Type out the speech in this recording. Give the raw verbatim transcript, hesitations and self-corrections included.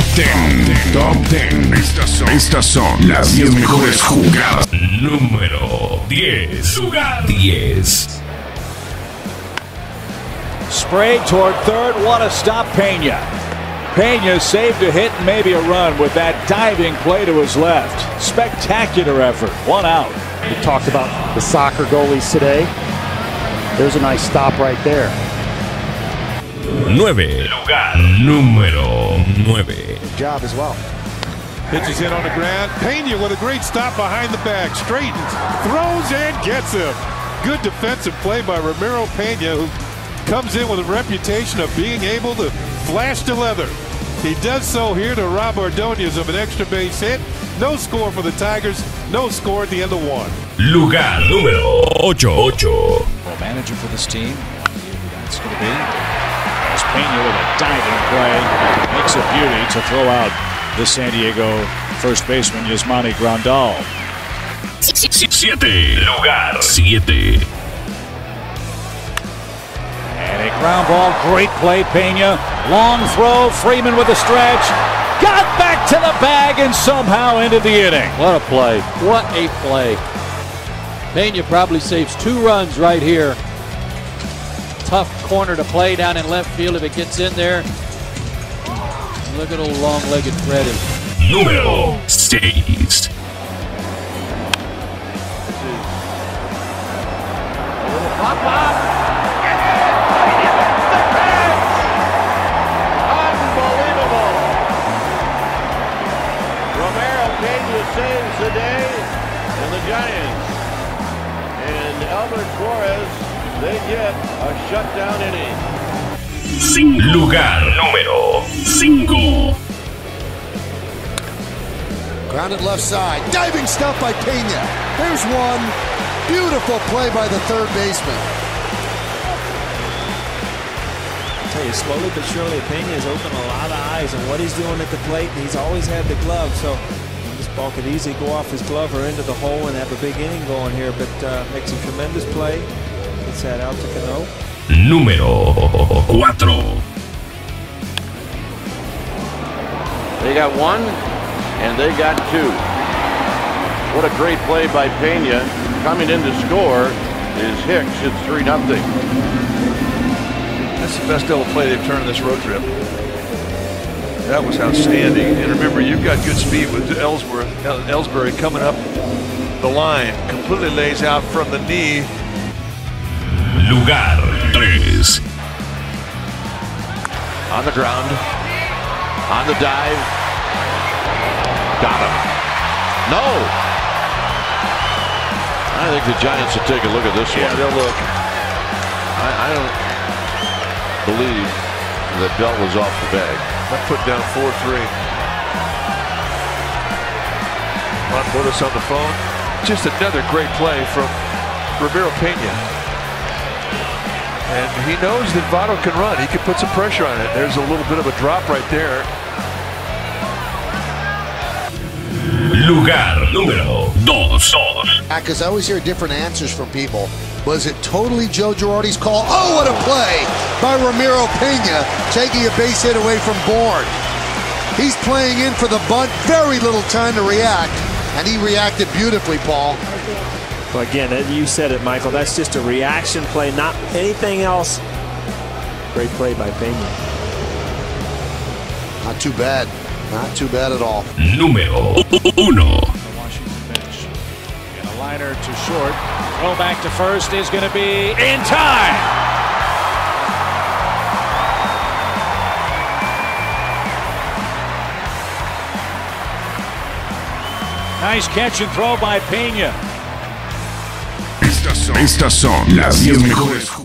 diez. Top diez. Estas son, estas son las diez mejores jugadas. Número diez. Lugar diez. Sprayed toward third. What a stop, Pena. Pena saved a hit and maybe a run with that diving play to his left. Spectacular effort. One out. We talked about the soccer goalies today. There's a nice stop right there. nueve. Lugar número nueve. Good job as well. Pitches in on the ground. Pena with a great stop behind the back. Straightens, throws, and gets him. Good defensive play by Ramiro Pena, who comes in with a reputation of being able to flash the leather. He does so here to rob Ordonez of an extra base hit. No score for the Tigers. No score at the end of one. Lugar número ocho. ocho. Well, manager for this team. That's going to be as Pena with a diving play. Makes a beauty to throw out the San Diego first baseman Yasmani Grandal. Siete. Lugar siete. And a ground ball, great play, Pena. Long throw, Freeman with a stretch. Got back to the bag and somehow ended the inning. What a play. What a play. Pena probably saves two runs right here. Tough corner to play down in left field if it gets in there. Look at old long-legged Freddy. Número seis. Saves the day, and the Giants and Albert Flores, they get a shutdown inning. Lugar número cinco. Grounded left side, diving stop by Pena. There's one. Beautiful play by the third baseman. I tell you, slowly but surely, Pena has opened a lot of eyes on what he's doing at the plate. He's always had the glove, so this ball could easily go off his glove or into the hole and have a big inning going here, but uh, makes a tremendous play. Gets that out to Cano. Número cuatro. They got one, and they got two. What a great play by Pena. Coming in to score is Hicks. It's three nothing. That's the best double play they've turned this road trip. That was outstanding. And remember, you've got good speed with Ellsworth, Ellsbury coming up the line. Completely lays out from the knee. Lugar tres. On the ground. On the dive. Got him. No. I think the Giants should take a look at this yeah, one. Yeah, they'll look. I, I don't believe that belt was off the bag. I put down four three. Montoya's on the phone. Just another great play from Ramiro Pena. And he knows that Votto can run. He can put some pressure on it. There's a little bit of a drop right there. Lugar número dos. Because I always hear different answers from people. Was it totally Joe Girardi's call? Oh, what a play by Ramiro Pena, taking a base hit away from Bourne. He's playing in for the bunt, very little time to react, and he reacted beautifully, Paul. Well, again, you said it, Michael. That's just a reaction play, not anything else. Great play by Pena. Not too bad. Not too bad at all. Número uno. The Washington bench. And a liner to short. Throw back to first is going to be in time. Nice catch and throw by Pena. Estas son, estas son las diez mejores jugadas.